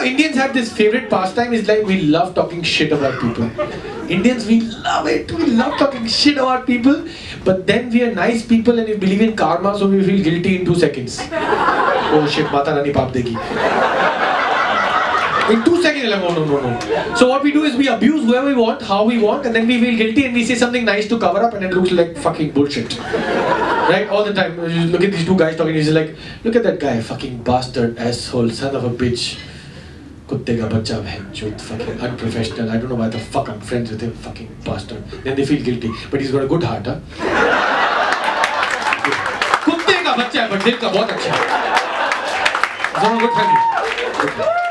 Indians have this favorite pastime is like we love talking shit about people. Indians, we love it. We love talking shit about people. But then we are nice people and we believe in karma, so we feel guilty in 2 seconds. Oh shit, Mata Rani paap degi. In 2 seconds, like, oh no. So what we do is we abuse whoever we want, how we want, and then we feel guilty and we say something nice to cover up and it looks like fucking bullshit. Right? All the time. You look at these 2 guys talking, he's like, look at that guy, fucking bastard, asshole, son of a bitch. Kutte ka bacha, bhaichod, fucking unprofessional. I don't know why the fuck I'm friends with him, fucking bastard. Then they feel guilty. But he's got a good heart, huh? Kutte ka bacha hai, but dil ka bahut acha hai. He's on a good family.